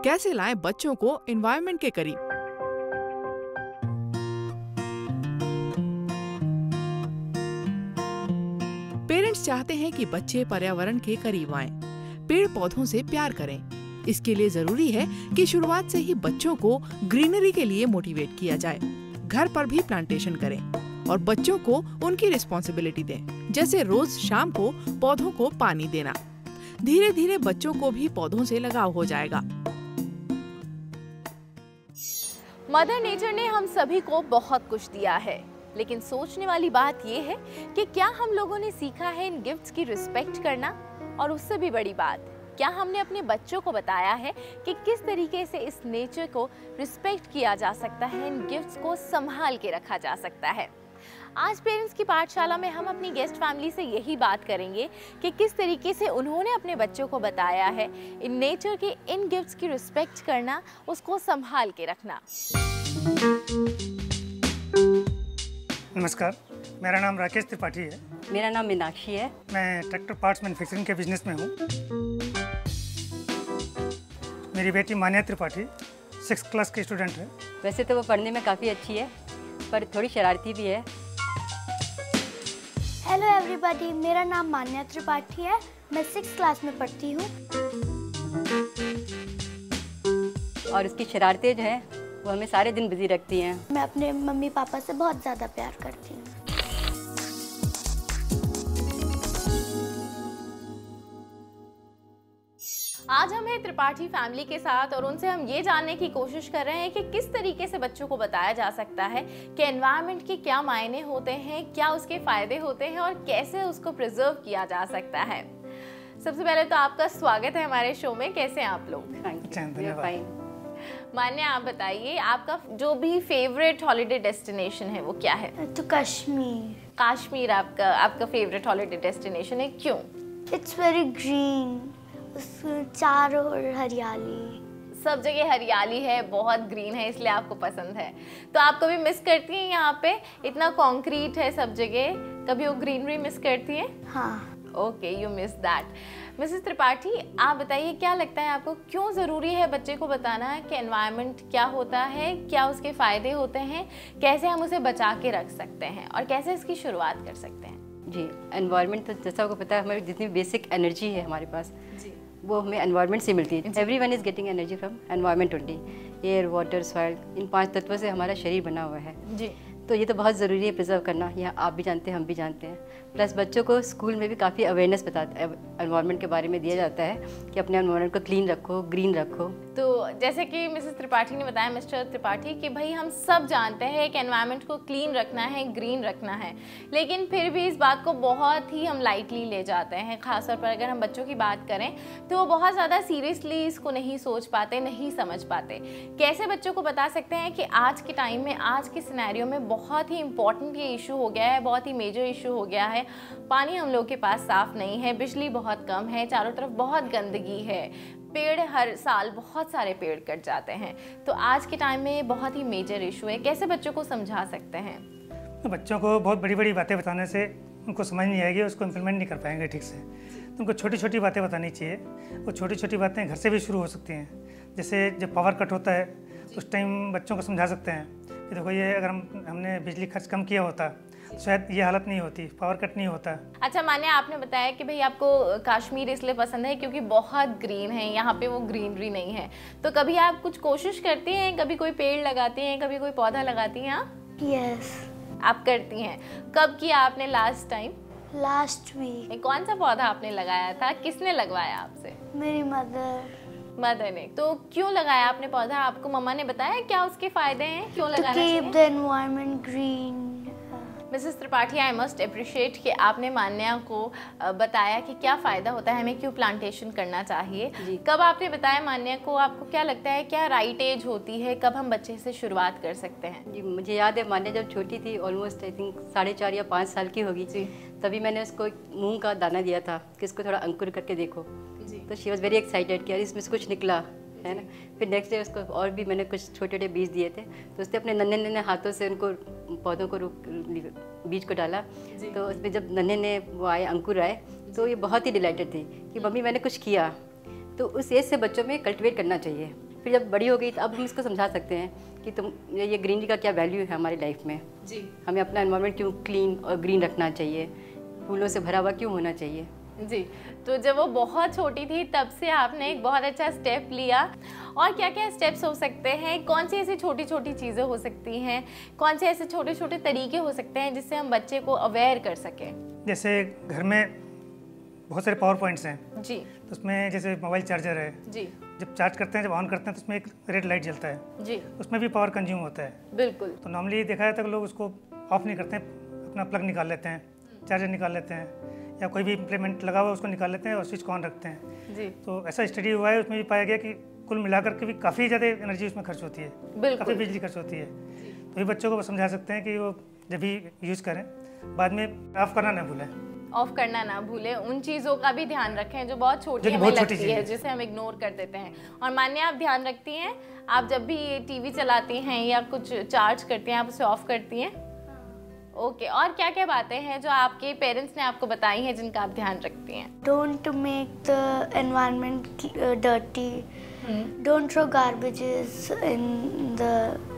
कैसे लाएं बच्चों को एनवायरनमेंट के करीब। पेरेंट्स चाहते हैं कि बच्चे पर्यावरण के करीब आएं, पेड़ पौधों से प्यार करें। इसके लिए जरूरी है कि शुरुआत से ही बच्चों को ग्रीनरी के लिए मोटिवेट किया जाए। घर पर भी प्लांटेशन करें और बच्चों को उनकी रिस्पॉन्सिबिलिटी दें, जैसे रोज शाम को पौधों को पानी देना। धीरे धीरे बच्चों को भी पौधों से लगाव हो जाएगा। मदर नेचर ने हम सभी को बहुत कुछ दिया है, लेकिन सोचने वाली बात यह है कि क्या हम लोगों ने सीखा है इन गिफ्ट्स की रिस्पेक्ट करना, और उससे भी बड़ी बात, क्या हमने अपने बच्चों को बताया है कि किस तरीके से इस नेचर को रिस्पेक्ट किया जा सकता है, इन गिफ्ट्स को संभाल के रखा जा सकता है। आज पेरेंट्स की पाठशाला में हम अपनी गेस्ट फैमिली से यही बात करेंगे कि किस तरीके से उन्होंने अपने बच्चों को बताया है इन नेचर के इन गिफ्ट्स की रिस्पेक्ट करना, उसको संभाल के रखना। नमस्कार, मेरा नाम राकेश त्रिपाठी है। मेरा नाम मीनाक्षी है। मैं ट्रैक्टर पार्ट्स मैन्युफैक्चरिंग के बिजनेस में हूँ। मेरी बेटी मान्या त्रिपाठी 6th क्लास की स्टूडेंट है। वैसे तो वो पढ़ने में काफ़ी अच्छी है, पर थोड़ी शरारती भी है। हेलो एवरीबॉडी, मेरा नाम मान्या त्रिपाठी है। मैं 6th क्लास में पढ़ती हूँ। और उसकी शरारतें जो हैं वो हमें सारे दिन बिजी रखती हैं। मैं अपने मम्मी पापा से बहुत ज़्यादा प्यार करती हूँ। आज हम हैं त्रिपाठी फैमिली के साथ और उनसे हम ये जानने की कोशिश कर रहे हैं कि किस तरीके से बच्चों को बताया जा सकता है कि एनवायरनमेंट के क्या मायने होते हैं, क्या उसके फायदे होते हैं और कैसे उसको प्रिजर्व किया जा सकता है। सबसे पहले तो आपका स्वागत है हमारे शो में। कैसे हैं आप लोग? मान्या, आप बताइए, आपका जो भी फेवरेट हॉलिडे डेस्टिनेशन है वो क्या है? तो कश्मीर। कश्मीर आपका फेवरेट हॉलिडे डेस्टिनेशन है, क्यों? इट्स वेरी ग्रीन, चारों ओर हरियाली, सब जगह हरियाली है, बहुत ग्रीन है, इसलिए आपको पसंद है। तो आप कभी मिस करती हैं यहाँ पे इतना कंक्रीट है सब जगह, कभी वो ग्रीनरी मिस करती हैं? हाँ। Okay, you miss that. Mrs Tripathi, आप बताइए, क्या लगता है आपको, क्यों ज़रूरी है बच्चे को बताना कि एनवायरनमेंट क्या होता है, क्या उसके फ़ायदे होते हैं, कैसे हम उसे बचा के रख सकते हैं और कैसे इसकी शुरुआत कर सकते हैं? जी, एनवायरनमेंट तो जैसा आपको पता है, हमारी जितनी बेसिक एनर्जी है हमारे पास जी, वो हमें एनवायरनमेंट से मिलती है। Everyone is getting energy from environment only. Air, water, soil, इन 5 तत्वों से हमारा शरीर बना हुआ है जी। तो ये तो बहुत ज़रूरी है प्रिजर्व करना, यह आप भी जानते हैं, हम भी जानते हैं। प्लस बच्चों को स्कूल में भी काफ़ी अवेयरनेस एनवायरनमेंट के बारे में दिया जाता है कि अपने एनवायरनमेंट को क्लीन रखो, ग्रीन रखो। तो जैसे कि मिसेस त्रिपाठी ने बताया, मिस्टर त्रिपाठी, कि भाई हम सब जानते हैं कि एनवायरनमेंट को क्लीन रखना है, ग्रीन रखना है, लेकिन फिर भी इस बात को बहुत ही हम लाइटली ले जाते हैं। ख़ासतौर पर अगर हम बच्चों की बात करें तो वो बहुत ज़्यादा सीरियसली इसको नहीं सोच पाते, नहीं समझ पाते। कैसे बच्चों को बता सकते हैं कि आज के टाइम में, आज के सिनेरियो में बहुत ही इंपॉर्टेंट ये इशू हो गया है, बहुत ही मेजर इशू हो गया है। पानी हम लोग के पास साफ नहीं है, बिजली बहुत कम है, चारों तरफ बहुत गंदगी है, पेड़ हर साल बहुत सारे पेड़ कट जाते हैं। तो आज के टाइम में ये बहुत ही मेजर इशू है। कैसे बच्चों को समझा सकते हैं? तो बच्चों को बहुत बड़ी बड़ी बातें बताने से उनको समझ नहीं आएगी, उसको इम्प्लीमेंट नहीं कर पाएंगे ठीक से। तो उनको छोटी छोटी बातें बतानी चाहिए। वो छोटी छोटी बातें घर से भी शुरू हो सकती हैं। जैसे जब पावर कट होता है तो उस टाइम बच्चों को समझा सकते हैं कि देखो, ये अगर हमने बिजली खर्च कम किया होता तो शायद ये हालत नहीं होती, पावर कट नहीं होता। अच्छा मान्या, आपने बताया कि भाई आपको कश्मीर इसलिए पसंद है क्योंकि बहुत ग्रीन है, यहाँ पे वो ग्रीनरी नहीं है। तो कभी आप कुछ कोशिश करती हैं, कभी कोई पेड़ लगाती हैं, कभी कोई पौधा लगाती हैं आप? यस, आप करती हैं। कब किया आपने लास्ट टाइम? Last week. कौन सा पौधा आपने लगाया था, किसने लगवाया आपसे? मेरी मदर ने। तो क्यों लगाया आपने पौधा? आपको मम्मा ने बताया क्या उसके फायदे हैं, क्यों लगाना चाहिए? To keep the environment green। Mrs Tripathi, I must appreciate कि आपने मान्या को बताया कि क्या फ़ायदा होता है, हमें क्यों प्लांटेशन करना चाहिए। कब आपने बताया मान्या को? आपको क्या लगता है क्या राइट एज होती है, कब हम बच्चे से शुरुआत कर सकते हैं? जी, मुझे याद है मान्या जब छोटी थी, ऑलमोस्ट आई थिंक 4.5 या 5 साल की होगी जी, तभी मैंने उसको मूंग का दाना दिया था कि इसको थोड़ा अंकुर करके देखो। तो शी वॉज वेरी एक्साइटेड कि यार इसमें से कुछ निकला है ना। फिर नेक्स्ट डे उसको और भी मैंने कुछ छोटे छोटे बीज दिए थे, तो उसने अपने नन्हे नन्हे हाथों से उनको पौधों को बीज को डाला। तो उसमें जब नन्हे वो आए, अंकुर आए, तो ये बहुत ही डिलाइटेड थी कि मम्मी मैंने कुछ किया। तो उस एज से बच्चों में कल्टिवेट करना चाहिए। फिर जब बड़ी हो गई तो अब हम इसको समझा सकते हैं कि तुम ये ग्रीनरी का क्या वैल्यू है हमारी लाइफ में जी हमें अपना एनवायरनमेंट क्यों क्लीन और ग्रीन रखना चाहिए, फूलों से भरा हुआ क्यों होना चाहिए। जी। तो जब वो बहुत छोटी थी तब से आपने एक बहुत अच्छा स्टेप लिया। और क्या क्या स्टेप्स हो सकते हैं, कौन सी ऐसी छोटी छोटी चीज़ें हो सकती हैं, कौन से ऐसे छोटे छोटे तरीके हो सकते हैं जिससे हम बच्चे को अवेयर कर सकें? जैसे घर में बहुत सारे पावर पॉइंट्स हैं, जी तो उसमें जैसे मोबाइल चार्जर है, जी जब चार्ज करते हैं, जब ऑन करते हैं तो उसमें एक रेड लाइट जलता है, जी उसमें भी पावर कंज्यूम होता है। बिल्कुल। तो नॉर्मली देखा जाता है कि लोग उसको ऑफ नहीं करते हैं, अपना प्लग निकाल लेते हैं, चार्जर निकाल लेते हैं, या कोई भी इम्प्लीमेंट लगा हुआ उसको निकाल लेते हैं और स्विच को ऑन रखते हैं। जी तो ऐसा स्टडी हुआ है, उसमें भी पाया गया कि कुल मिलाकर के भी काफ़ी ज़्यादा एनर्जी उसमें खर्च होती है, बिल्कुल। काफ़ी बिजली खर्च होती है। तो ये बच्चों को समझा सकते हैं कि वो जब भी यूज़ करें बाद में ऑफ करना ना भूलें, ऑफ करना ना भूलें, उन चीज़ों का भी ध्यान रखें जो बहुत छोटी जो कि हमें बहुत छोटी लगती चीज़ है, है। जिसे हम इग्नोर कर देते हैं। और मान्य आप ध्यान रखती हैं, आप जब भी टीवी चलाती हैं या कुछ चार्ज करती हैं आप उसे ऑफ करती हैं? ओके। और क्या क्या बातें हैं जो आपके पेरेंट्स ने आपको बताई हैं जिनका आप ध्यान रखती हैं? Don't make the environment dirty. Don't throw garbages in the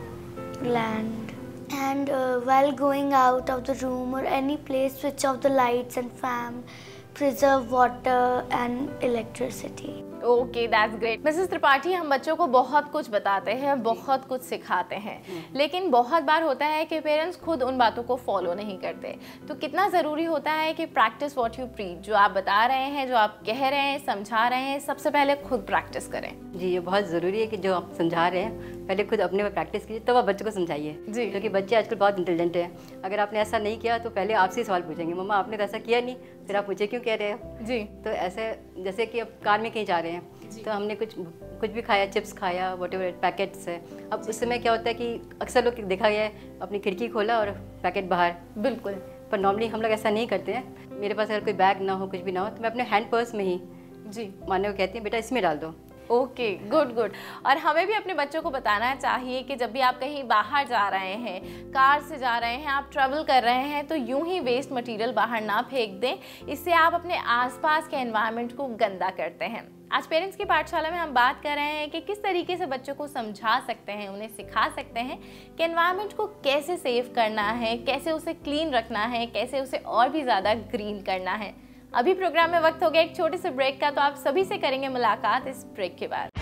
land. And while going out of the room or any place, switch off the lights and fan. Preserve water and electricity. Okay, that's great. Mrs Tripathi, हम बच्चों को बहुत कुछ बताते हैं, बहुत कुछ सिखाते हैं, लेकिन बहुत बार होता है कि पेरेंट्स खुद उन बातों को फॉलो नहीं करते। तो कितना ज़रूरी होता है कि प्रैक्टिस व्हाट यू प्रीच, जो आप बता रहे हैं, जो आप कह रहे हैं, समझा रहे हैं, सबसे पहले खुद प्रैक्टिस करें। जी, ये बहुत ज़रूरी है कि जो आप समझा रहे हैं पहले खुद अपने में प्रैक्टिस कीजिए, तब आप बच्चों को समझाइए। जी। क्योंकि बच्चे आजकल बहुत इंटेलिजेंट हैं। अगर आपने ऐसा नहीं किया तो पहले आपसे ही सवाल पूछेंगे, मम्मा आपने तो ऐसा किया नहीं, फिर आप मुझे क्यों कह रहे हो। जी। तो ऐसे जैसे कि अब कार में कहीं जा रहे हैं तो हमने कुछ भी खाया, चिप्स खाया, व्हाटएवर पैकेट्स है, अब उस समय क्या होता है कि अक्सर लोग देखा गया है अपनी खिड़की खोला और पैकेट बाहर। बिल्कुल। पर नॉर्मली हम लोग ऐसा नहीं करते हैं। मेरे पास अगर कोई बैग ना हो, कुछ भी ना हो, तो मैं अपने हैंड पर्स में ही जी माने को कहती हैं बेटा इसमें डाल दो। Okay, good good. और हमें भी अपने बच्चों को बताना चाहिए कि जब भी आप कहीं बाहर जा रहे हैं, कार से जा रहे हैं, आप ट्रैवल कर रहे हैं, तो यूं ही वेस्ट मटेरियल बाहर ना फेंक दें। इससे आप अपने आसपास के एनवायरनमेंट को गंदा करते हैं। आज पेरेंट्स की पाठशाला में हम बात कर रहे हैं कि किस तरीके से बच्चों को समझा सकते हैं, उन्हें सिखा सकते हैं कि एनवायरनमेंट को कैसे सेव करना है, कैसे उसे क्लीन रखना है, कैसे उसे और भी ज़्यादा ग्रीन करना है। अभी प्रोग्राम में वक्त हो गया एक छोटे से ब्रेक का, तो आप सभी से करेंगे मुलाकात इस ब्रेक के बाद।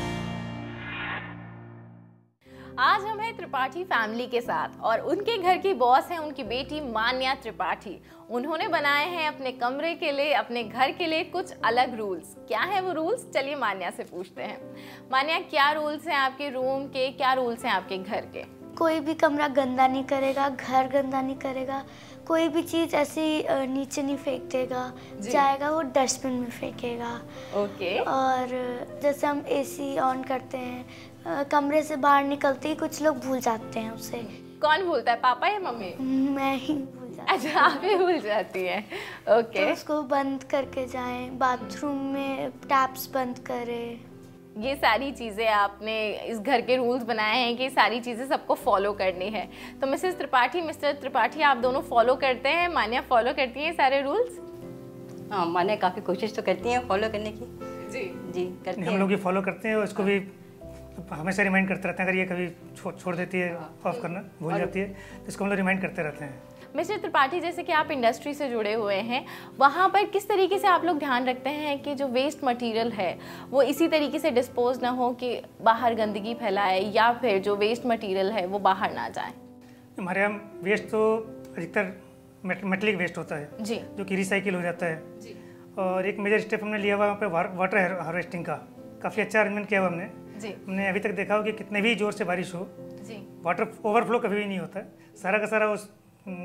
आज हम हैं त्रिपाठी फैमिली के साथ और उनके घर की बॉस हैं उनकी बेटी मान्या त्रिपाठी। उन्होंने बनाए हैं अपने कमरे के लिए, अपने घर के लिए कुछ अलग रूल्स। क्या है वो रूल्स, चलिए मान्या से पूछते हैं। मान्या, क्या रूल्स हैं आपके रूम के, क्या रूल्स हैं आपके घर के? कोई भी कमरा गंदा नहीं करेगा, घर गंदा नहीं करेगा, कोई भी चीज़ ऐसी नीचे नहीं फेंक देगा, जाएगा वो डस्टबिन में फेंकेगा। ओके। और जैसे हम एसी ऑन करते हैं, कमरे से बाहर निकलते ही कुछ लोग भूल जाते हैं उसे। कौन भूलता है, पापा या मम्मी? मैं ही भूल जाती हूँ। अच्छा, आप ही भूल जाती हैं। ओके। तो उसको बंद करके जाएं, बाथरूम में टैप्स बंद करें। ये सारी चीज़ें आपने इस घर के रूल्स बनाए हैं कि सारी चीज़ें सबको फॉलो करनी है। तो मिसेस त्रिपाठी, मिस्टर त्रिपाठी, आप दोनों फॉलो करते हैं? मान्या फॉलो करती हैं सारे रूल्स? हाँ, मान्या काफ़ी कोशिश तो करती हैं फॉलो करने की। जी करते हैं। हम लोग भी फॉलो करते हैं और इसको भी हमेशा रिमाइंड करते रहते हैं। अगर ये कभी छोड़ देती है ऑफ करना, भूल जाती है, तो इसको हम लोग रिमाइंड करते रहते हैं। मिस्टर त्रिपाठी, जैसे कि आप इंडस्ट्री से जुड़े हुए हैं, वहाँ पर किस तरीके से आप लोग ध्यान रखते हैं कि जो वेस्ट मटेरियल है वो इसी तरीके से डिस्पोज ना हो कि बाहर गंदगी फैलाए, या फिर जो वेस्ट मटेरियल है वो बाहर ना जाए? हमारे यहाँ वेस्ट तो अधिकतर मेटलिक वेस्ट होता है जी। जो कि रिसाइकिल हो जाता है। जी। और एक मेजर स्टेप हमने लिया हुआ वहाँ पे वाटर हार्वेस्टिंग का काफ़ी अच्छा अरेंजमेंट किया हुआ हमने। जी। हमने अभी तक देखा हो कि कितने भी जोर से बारिश हो, जी, वाटर ओवरफ्लो कभी भी नहीं होता है। सारा का सारा उस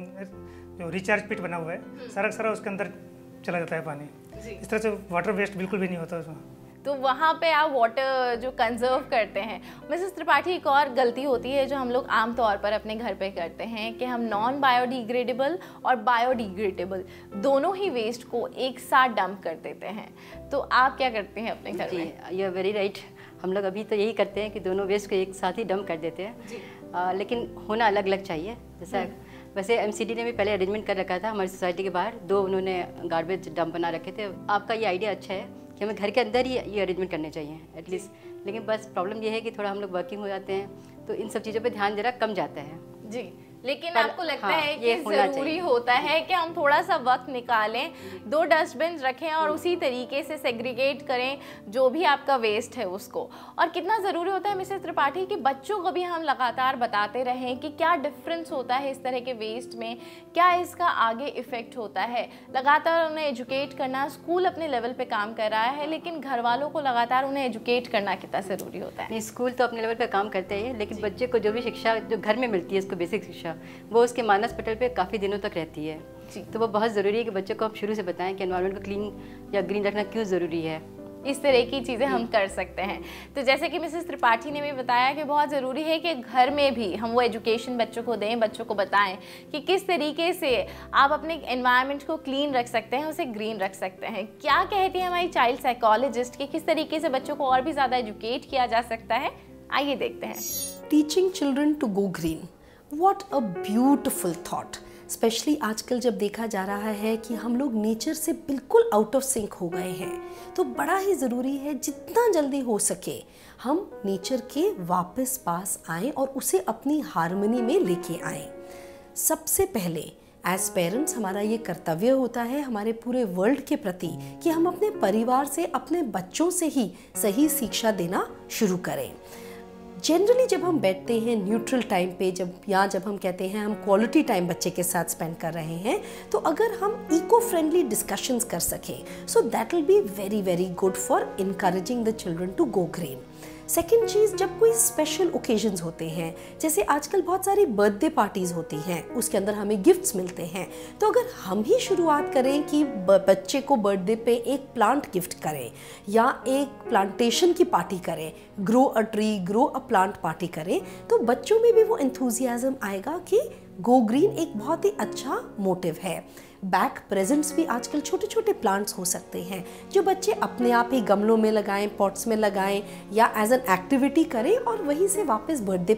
जो रिचार्ज पिट बना हुआ है, सारा का सारा उसके अंदर चला जाता है पानी। इस तरह से वाटर वेस्ट बिल्कुल भी नहीं होता उसमें। तो वहाँ पे आप वाटर जो कंजर्व करते हैं। मिसेस त्रिपाठी, एक और गलती होती है जो हम लोग आमतौर पर अपने घर पे करते हैं कि हम नॉन बायोडिग्रेडेबल और बायोडिग्रेडेबल दोनों ही वेस्ट को एक साथ डंप कर देते हैं। तो आप क्या करते हैं अपने घर में? You are very right. हम लोग अभी तो यही करते हैं कि दोनों वेस्ट को एक साथ ही डंप कर देते हैं। लेकिन होना अलग अलग चाहिए। जैसा वैसे एमसीडी ने भी पहले अरेंजमेंट कर रखा था हमारी सोसाइटी के बाहर, 2 उन्होंने गार्बेज डंप बना रखे थे। आपका ये आइडिया अच्छा है कि हमें घर के अंदर ही ये अरेंजमेंट करने चाहिए एटलीस्ट। लेकिन बस प्रॉब्लम ये है कि थोड़ा हम लोग वर्किंग हो जाते हैं तो इन सब चीज़ों पे ध्यान जरा कम जाता है जी। लेकिन पर आपको लगता हाँ, है कि ये होना ज़रूरी चाहिए। होता है कि हम थोड़ा सा वक्त निकालें, 2 डस्टबिन रखें और उसी तरीके से सेग्रीगेट करें जो भी आपका वेस्ट है उसको। और कितना ज़रूरी होता है मिसेस त्रिपाठी कि बच्चों को भी हम लगातार बताते रहें कि क्या डिफरेंस होता है इस तरह के वेस्ट में, क्या इसका आगे इफ़ेक्ट होता है। लगातार उन्हें एजुकेट करना, स्कूल अपने लेवल पे काम कर रहा है लेकिन घर वालों को लगातार उन्हें एजुकेट करना कितना ज़रूरी होता है। नहीं, स्कूल तो अपने लेवल पे काम करते हैं लेकिन बच्चे को जो भी शिक्षा जो घर में मिलती है, उसको बेसिक शिक्षा, वो उसके मानस पटल पे काफ़ी दिनों तक रहती है। तो वो बहुत ज़रूरी है कि बच्चों को हम शुरू से बताएं कि एनवायरनमेंट को क्लीन या ग्रीन रखना क्यों ज़रूरी है। इस तरह की चीज़ें हम कर सकते हैं। तो जैसे कि मिसेस त्रिपाठी ने भी बताया कि बहुत ज़रूरी है कि घर में भी हम वो एजुकेशन बच्चों को दें, बच्चों को बताएं कि किस तरीके से आप अपने एनवायरनमेंट को क्लीन रख सकते हैं, उसे ग्रीन रख सकते हैं। क्या कहती है हमारी चाइल्ड साइकोलॉजिस्ट कि किस तरीके से बच्चों को और भी ज़्यादा एजुकेट किया जा सकता है, आइए देखते हैं। Teaching children to go green, what a beautiful thought. Specially आजकल जब देखा जा रहा है कि हम लोग नेचर से बिल्कुल आउट ऑफ सिंक हो गए हैं, तो बड़ा ही ज़रूरी है जितना जल्दी हो सके हम नेचर के वापस पास आएँ और उसे अपनी हार्मनी में लेके आएँ। सबसे पहले एज पेरेंट्स हमारा ये कर्तव्य होता है हमारे पूरे वर्ल्ड के प्रति कि हम अपने परिवार से, अपने बच्चों से ही सही शिक्षा देना शुरू करें। जनरली जब हम बैठते हैं न्यूट्रल टाइम पे, जब हम कहते हैं हम क्वालिटी टाइम बच्चे के साथ स्पेंड कर रहे हैं, तो अगर हम इको फ्रेंडली डिस्कशंस कर सकें so that will be very very good for encouraging the children to go green. Second चीज़, जब कोई स्पेशल ओकेजन्स होते हैं, जैसे आजकल बहुत सारी बर्थडे पार्टीज़ होती हैं, उसके अंदर हमें गिफ्ट्स मिलते हैं, तो अगर हम ही शुरुआत करें कि बच्चे को बर्थडे पे एक प्लांट गिफ्ट करें या एक प्लांटेशन की पार्टी करें, grow a tree, grow a plant party करें, तो बच्चों में भी वो एंथुजियाज्म आएगा कि गो ग्रीन एक बहुत ही अच्छा मोटिव है। बैक प्रेजेंट्स भी आजकल छोटे छोटे प्लांट्स हो सकते हैं जो बच्चे अपने आप ही गमलों में लगाएं, पॉट्स में लगाएं या एज एन एक्टिविटी करें और वहीं से वापस बर्थडे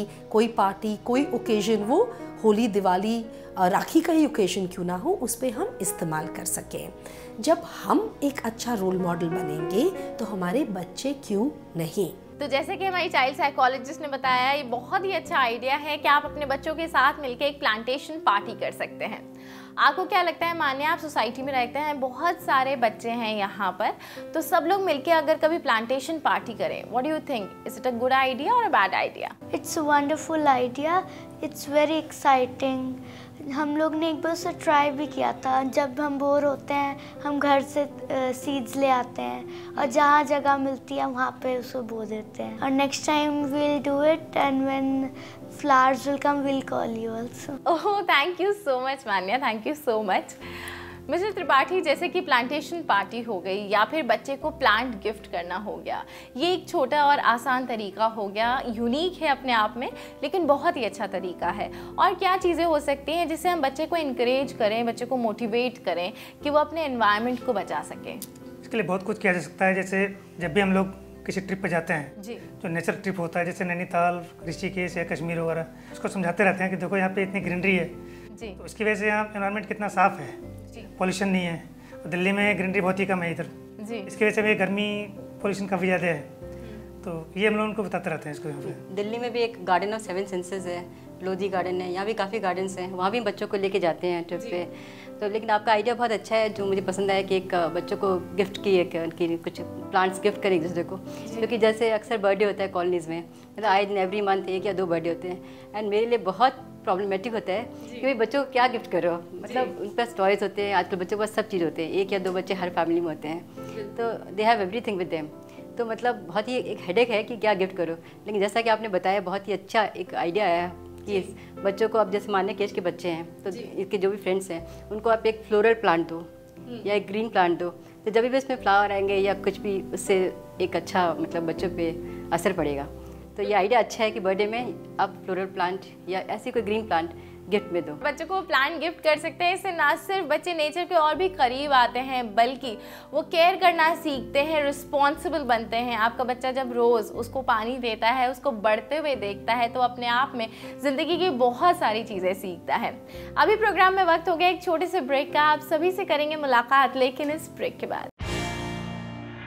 पार्टी, कोई ओकेजन, वो होली, दिवाली, राखी का ही ओकेजन क्यों ना हो, उस पर हम इस्तेमाल कर सकें। जब हम एक अच्छा रोल मॉडल बनेंगे तो हमारे बच्चे क्यों नहीं। तो जैसे कि हमारी चाइल्ड साइकोलॉजिस्ट ने बताया, ये बहुत ही अच्छा आइडिया है कि आप अपने बच्चों के साथ मिलकर एक प्लांटेशन पार्टी कर सकते हैं। आपको क्या लगता है, मानिए आप सोसाइटी में रहते हैं, बहुत सारे बच्चे हैं यहाँ पर, तो सब लोग मिलकर अगर कभी प्लांटेशन पार्टी करें, what do you think, is it a good idea और a bad idea? It's a wonderful idea, it's very exciting. हम लोग ने एक बार उसे ट्राई भी किया था। जब हम बोर होते हैं हम घर से सीड्स ले आते हैं और जहाँ जगह मिलती है वहाँ पे उसको बो देते हैं, और next time we'll do it and when flowers will come we'll call you also. Oh, thank you so much Manya, thank you so much. Mrs Tripathi, जैसे कि प्लांटेशन पार्टी हो गई या फिर बच्चे को प्लांट गिफ्ट करना हो गया, ये एक छोटा और आसान तरीका हो गया, यूनिक है अपने आप में लेकिन बहुत ही अच्छा तरीका है। और क्या चीज़ें हो सकती हैं जिससे हम बच्चे को इनकरेज करें, बच्चे को मोटिवेट करें कि वो अपने एनवायरनमेंट को बचा सकें? इसके लिए बहुत कुछ किया जा सकता है। जैसे जब भी हम लोग किसी ट्रिप पर जाते हैं जी, जो नेचर ट्रिप होता है, जैसे नैनीताल, ऋषिकेश या कश्मीर वगैरह, उसको समझाते रहते हैं कि देखो यहाँ पे इतनी ग्रीनरी है, जी, तो इसकी वजह से यहाँ एनवायरनमेंट कितना साफ़ है, पॉल्यूशन नहीं है। और दिल्ली में ग्रीनरी बहुत ही कम है इधर, जी, इसकी वजह से भी गर्मी, पॉल्यूशन काफ़ी ज़्यादा है, तो ये हम लोग उनको बताते रहते हैं इसको। यहाँ पे दिल्ली में भी एक गार्डन ऑफ 7 सेंसेस है, लोधी गार्डन है, यहाँ भी काफ़ी गार्डन्स हैं, वहाँ भी बच्चों को लेके जाते हैं ट्रिप पे। तो लेकिन आपका आइडिया बहुत अच्छा है, जो मुझे पसंद आया कि एक बच्चों को गिफ्ट की, उनकी कुछ प्लांट्स गिफ्ट करें एक दूसरे को, क्योंकि जैसे अक्सर बर्थडे होता है कॉलोनीज़ में, मतलब आए दिन एवरी मंथ 1 या 2 बर्थडे होते हैं, एंड मेरे लिए बहुत प्रॉब्लमेटिक होता है कि भाई बच्चों को क्या गिफ्ट करो, मतलब उनके पास टॉयज़ होते हैं, आजकल बच्चों के पास सब चीज़ होते हैं, 1 या 2 बच्चे हर फैमिली में होते हैं, तो they have everything with them, तो मतलब बहुत ही एक हेडेक है कि क्या गिफ्ट करो। लेकिन जैसा कि आपने बताया, बहुत ही अच्छा एक आइडिया आया कि बच्चों को, अब जैसे मान्य केज के बच्चे हैं तो इसके जो भी फ्रेंड्स हैं उनको आप एक फ्लोरल प्लांट दो या एक ग्रीन प्लांट दो, तो जब भी इसमें फ्लावर आएंगे या कुछ भी, उससे एक अच्छा मतलब बच्चों पे असर पड़ेगा। तो ये आइडिया अच्छा है कि बर्थडे में आप फ्लोरल प्लांट या ऐसी कोई ग्रीन प्लांट गिफ्ट में दो। बच्चों को प्लांट गिफ्ट कर सकते हैं, इससे ना सिर्फ बच्चे नेचर के और भी करीब आते हैं बल्कि वो केयर करना सीखते हैं, रिस्पॉन्सिबल बनते हैं। आपका बच्चा जब रोज़ उसको पानी देता है, उसको बढ़ते हुए देखता है, तो अपने आप में ज़िंदगी की बहुत सारी चीज़ें सीखता है। अभी प्रोग्राम में वक्त हो गया एक छोटे से ब्रेक का, आप सभी से करेंगे मुलाकात लेकिन इस ब्रेक के बाद।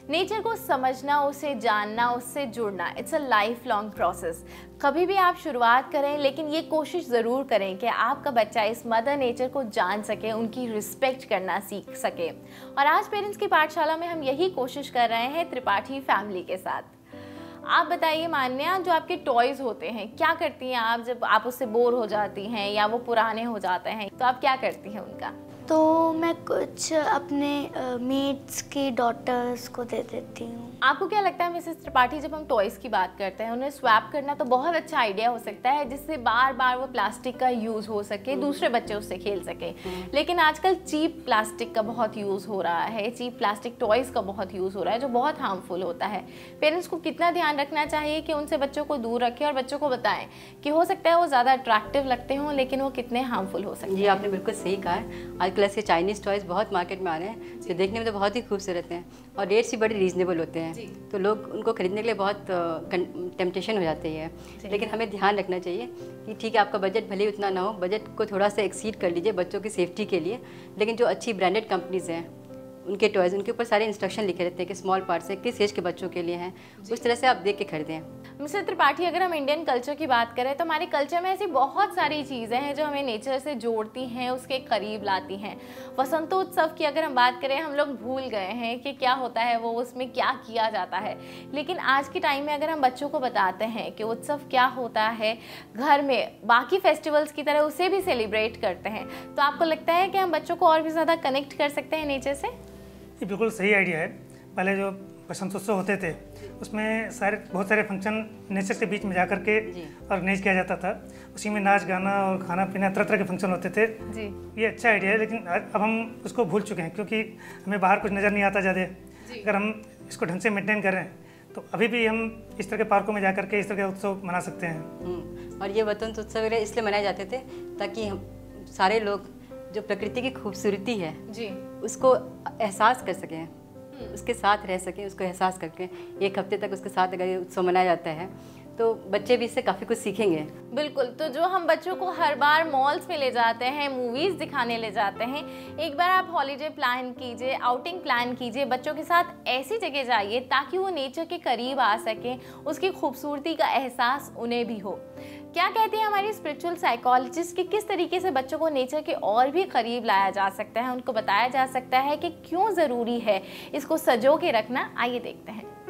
नेचर को समझना, उसे जानना, उससे जुड़ना, it's a life long process. कभी भी आप शुरुआत करें, लेकिन ये कोशिश ज़रूर करें कि आपका बच्चा इस मदर नेचर को जान सके, उनकी रिस्पेक्ट करना सीख सके। और आज पेरेंट्स की पाठशाला में हम यही कोशिश कर रहे हैं त्रिपाठी फैमिली के साथ। आप बताइए मान्या, जो आपके टॉयज़ होते हैं, क्या करती हैं आप जब आप उससे बोर हो जाती हैं या वो पुराने हो जाते हैं, तो आप क्या करती हैं उनका? तो मैं कुछ अपने मेट्स की डॉटर्स को दे देती हूँ। आपको क्या लगता है मिसेस त्रिपाठी, जब हम टॉयज़ की बात करते हैं, उन्हें स्वैप करना तो बहुत अच्छा आइडिया हो सकता है, जिससे बार बार वो प्लास्टिक का यूज़ हो सके, दूसरे बच्चे उससे खेल सके। लेकिन आजकल चीप प्लास्टिक का बहुत यूज़ हो रहा है, चीप प्लास्टिक टॉयज़ का बहुत यूज़ हो रहा है, जो बहुत हार्मफुल होता है। पेरेंट्स को कितना ध्यान रखना चाहिए कि उनसे बच्चों को दूर रखें और बच्चों को बताएं कि हो सकता है वो ज़्यादा अट्रैक्टिव लगते हों, लेकिन वो कितने हार्मफुल हो सकते हैं। जी, आपने बिल्कुल सही कहा है। आजकल ऐसे चाइनीज़ टॉयज़ बहुत मार्केट में आ रहे हैं, जो देखने में तो बहुत ही खूबसूरत हैं और रेट्स भी बड़े रीज़नेबल होते हैं, तो लोग उनको खरीदने के लिए बहुत टेम्पटेशन हो जाती है। लेकिन हमें ध्यान रखना चाहिए कि ठीक है, आपका बजट भले ही उतना ना हो, बजट को थोड़ा सा एक्सीड कर लीजिए बच्चों की सेफ्टी के लिए। लेकिन जो अच्छी ब्रांडेड कंपनीज़ हैं, उनके टॉयज़, उनके ऊपर सारे इंस्ट्रक्शन लिखे रहते हैं कि स्मॉल पार्ट से किस एज के बच्चों के लिए हैं, उस तरह से आप देख के खरीदें। मिस्टर त्रिपाठी, अगर हम इंडियन कल्चर की बात करें तो हमारे कल्चर में ऐसी बहुत सारी चीज़ें हैं जो हमें नेचर से जोड़ती हैं, उसके करीब लाती हैं। वसंतोत्सव की अगर हम बात करें, हम लोग भूल गए हैं कि क्या होता है वो, उसमें क्या किया जाता है। लेकिन आज के टाइम में अगर हम बच्चों को बताते हैं कि उत्सव क्या होता है, घर में बाकी फेस्टिवल्स की तरह उसे भी सेलिब्रेट करते हैं, तो आपको लगता है कि हम बच्चों को और भी ज़्यादा कनेक्ट कर सकते हैं नेचर से? ये बिल्कुल सही आइडिया है। पहले जो बसंतोत्सव होते थे, उसमें बहुत सारे फंक्शन नेचर के बीच में जा करके ऑर्गेनाइज किया जाता था। उसी में नाच गाना और खाना पीना, तरह तरह के फंक्शन होते थे जी। ये अच्छा आइडिया है, लेकिन अब हम उसको भूल चुके हैं, क्योंकि हमें बाहर कुछ नज़र नहीं आता ज़्यादा। अगर हम इसको ढंग से मेंटेन करें तो अभी भी हम इस तरह के पार्कों में जा करके इस तरह के उत्सव मना सकते हैं। और ये वसंत उत्सव इसलिए मनाए जाते थे ताकि हम सारे लोग जो प्रकृति की खूबसूरती है जी, उसको एहसास कर सकें, उसके साथ रह सकें, उसको एहसास करके 1 हफ्ते तक उसके साथ अगर उत्सव मनाया जाता है तो बच्चे भी इससे काफ़ी कुछ सीखेंगे। बिल्कुल। तो जो हम बच्चों को हर बार मॉल्स में ले जाते हैं, मूवीज़ दिखाने ले जाते हैं, एक बार आप हॉलीडे प्लान कीजिए, आउटिंग प्लान कीजिए, बच्चों के साथ ऐसी जगह जाइए ताकि वो नेचर के करीब आ सकें, उसकी खूबसूरती का एहसास उन्हें भी हो। क्या कहती है हमारी स्पिरिचुअल साइकोलॉजिस्ट कि किस तरीके से बच्चों को नेचर के और भी करीब लाया जा सकता है, उनको बताया जा सकता है कि क्यों ज़रूरी है इसको सजो के रखना? आइए देखते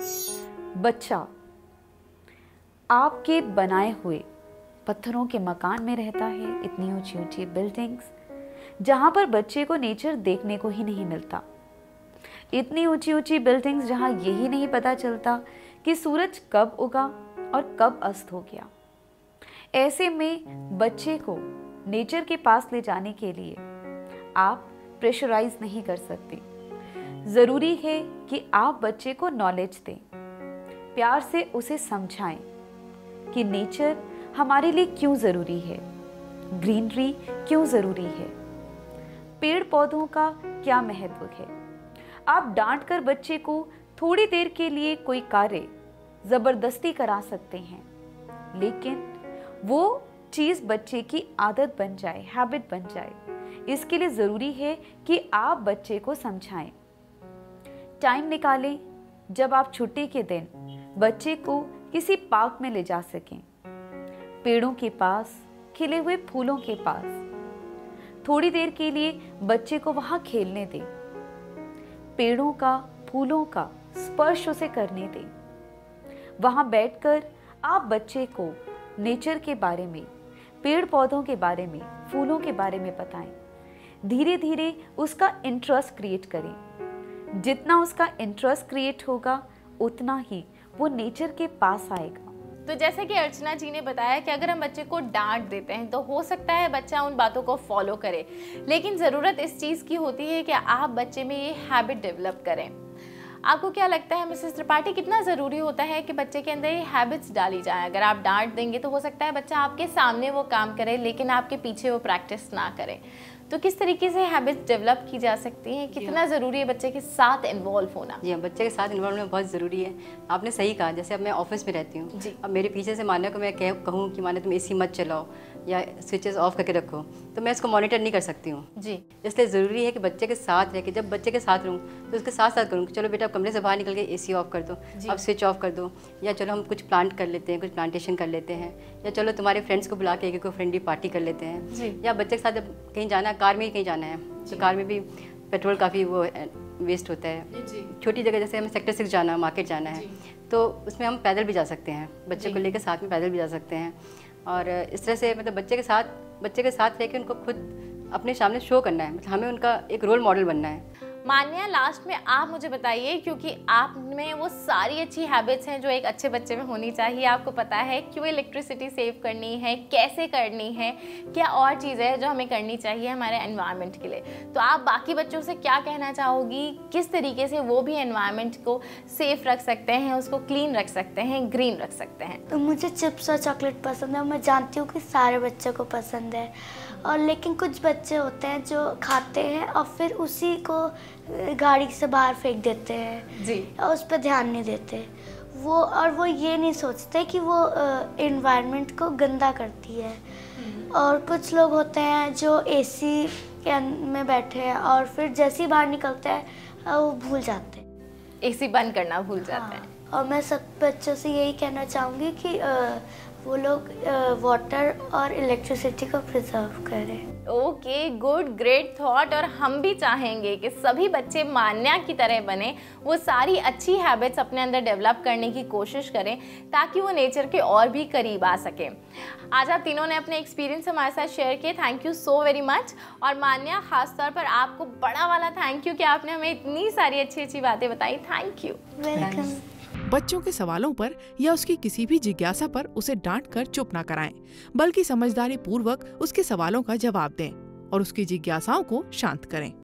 हैं। बच्चा आपके बनाए हुए पत्थरों के मकान में रहता है, इतनी ऊंची ऊंची बिल्डिंग्स, जहाँ पर बच्चे को नेचर देखने को ही नहीं मिलता। इतनी ऊंची ऊंची बिल्डिंग्स जहाँ यही नहीं पता चलता कि सूरज कब उगा और कब अस्त हो गया। ऐसे में बच्चे को नेचर के पास ले जाने के लिए आप प्रेशराइज नहीं कर सकते। ज़रूरी है कि आप बच्चे को नॉलेज दें, प्यार से उसे समझाएं कि नेचर हमारे लिए क्यों ज़रूरी है, ग्रीनरी क्यों ज़रूरी है, पेड़ पौधों का क्या महत्व है। आप डांट कर बच्चे को थोड़ी देर के लिए कोई कार्य ज़बरदस्ती करा सकते हैं, लेकिन वो चीज़ बच्चे की आदत बन जाए, हैबिट बन जाए। इसके लिए ज़रूरी है कि आप बच्चे को समझाएं। टाइम निकालें जब आप छुट्टी के दिन बच्चे को किसी पार्क में ले जा सकें, पेड़ों के पास, खिले हुए फूलों के पास। थोड़ी देर के लिए बच्चे को वहां खेलने दें, पेड़ों का, फूलों का स्पर्श उसे करने दें। वहां बैठकर आप बच्चे को नेचर के बारे में, पेड़ पौधों के बारे में, फूलों के बारे में बताएं। धीरे धीरे उसका इंटरेस्ट क्रिएट करें। जितना उसका इंटरेस्ट क्रिएट होगा उतना ही वो नेचर के पास आएगा। तो जैसे कि अर्चना जी ने बताया कि अगर हम बच्चे को डांट देते हैं तो हो सकता है बच्चा उन बातों को फॉलो करे, लेकिन ज़रूरत इस चीज़ की होती है कि आप बच्चे में ये हैबिट डेवलप करें। आपको क्या लगता है मिसेस त्रिपाठी, कितना ज़रूरी होता है कि बच्चे के अंदर ये हैबिट्स डाली जाए? अगर आप डांट देंगे तो हो सकता है बच्चा आपके सामने वो काम करे लेकिन आपके पीछे वो प्रैक्टिस ना करे। तो किस तरीके से हैबिट्स डेवलप की जा सकती हैं? कितना ज़रूरी है बच्चे के साथ इन्वॉल्व होना? जी हाँ, बच्चे के साथ इन्वॉल्व होना बहुत ज़रूरी है। आपने सही कहा। जैसे अब मैं ऑफिस में रहती हूँ, अब मेरे पीछे से मान्या को मैं कहूँ कि मान्या तुम एसी मत चलाओ, या स्विचेस ऑफ करके रखो, तो मैं इसको मॉनिटर नहीं कर सकती हूँ जी। इसलिए ज़रूरी है कि बच्चे के साथ रह के, जब बच्चे के साथ रहूँ तो उसके साथ साथ करूँ, चलो बेटा कमरे से बाहर निकल के एसी ऑफ कर दो, अब स्विच ऑफ कर दो, या चलो हम कुछ प्लांट कर लेते हैं, कुछ प्लांटेशन कर लेते हैं, या चलो तुम्हारे फ्रेंड्स को बुला के एक फ्रेंडली पार्टी कर लेते हैं, या बच्चे के साथ जब कहीं जाना है, कार में ही कहीं जाना है तो कार में भी पेट्रोल काफ़ी वो वेस्ट होता है। छोटी जगह जैसे हमें सेक्टर 6 जाना, मार्केट जाना है, तो उसमें हम पैदल भी जा सकते हैं, बच्चे को लेकर साथ में पैदल भी जा सकते हैं। और इस तरह से मतलब बच्चे के साथ रह के उनको खुद अपने सामने शो करना है, मतलब हमें उनका एक रोल मॉडल बनना है। मान्या, लास्ट में आप मुझे बताइए, क्योंकि आप में वो सारी अच्छी हैबिट्स हैं जो एक अच्छे बच्चे में होनी चाहिए, आपको पता है क्यों इलेक्ट्रिसिटी सेव करनी है, कैसे करनी है, क्या और चीज़ें हैं जो हमें करनी चाहिए हमारे एनवायरनमेंट के लिए, तो आप बाकी बच्चों से क्या कहना चाहोगी, किस तरीके से वो भी एनवायरनमेंट को सेफ रख सकते हैं, उसको क्लीन रख सकते हैं, ग्रीन रख सकते हैं? तो मुझे चिप्स और चॉकलेट पसंद है, मैं जानती हूँ कि सारे बच्चों को पसंद है, और लेकिन कुछ बच्चे होते हैं जो खाते हैं और फिर उसी को गाड़ी से बाहर फेंक देते हैं जी, और उस पर ध्यान नहीं देते वो ये नहीं सोचते कि वो एनवायरनमेंट को गंदा करती है। और कुछ लोग होते हैं जो एसी में बैठे हैं और फिर जैसे ही बाहर निकलते हैं वो भूल जाते हैं, एसी बंद करना भूल जाते हैं। और मैं सब बच्चों से यही कहना चाहूँगी कि वो लोग वाटर और इलेक्ट्रिसिटी को प्रिजर्व करें। Okay, good, great thought. और हम भी चाहेंगे कि सभी बच्चे मान्या की तरह बने, वो सारी अच्छी हैबिट्स अपने अंदर डेवलप करने की कोशिश करें ताकि वो नेचर के और भी करीब आ सकें। आज आप तीनों ने अपने एक्सपीरियंस हमारे साथ शेयर किए, thank you so very much. और मान्या, खास तौर पर आपको बड़ा वाला थैंक यू कि आपने हमें इतनी सारी अच्छी अच्छी बातें बताई। Thank you. वेलकम। बच्चों के सवालों पर या उसकी किसी भी जिज्ञासा पर उसे डांट कर चुप न कराएं, बल्कि समझदारी पूर्वक उसके सवालों का जवाब दें और उसकी जिज्ञासाओं को शांत करें।